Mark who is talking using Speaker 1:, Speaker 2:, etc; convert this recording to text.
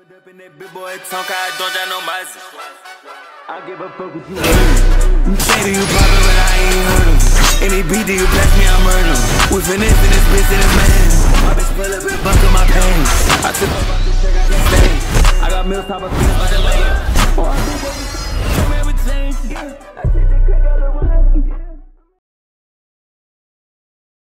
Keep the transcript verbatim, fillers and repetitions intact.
Speaker 1: Pulled up in that big boy tonka, I don't got no mercy. I give a fuck with you. You say that you poppin', but I ain't heard him. Any beat that you pass me, I murder him. We finesse in this bitch in this man. My bitch pull up and buckle my pants. I took off out the check, I got stains. I got meals top of things,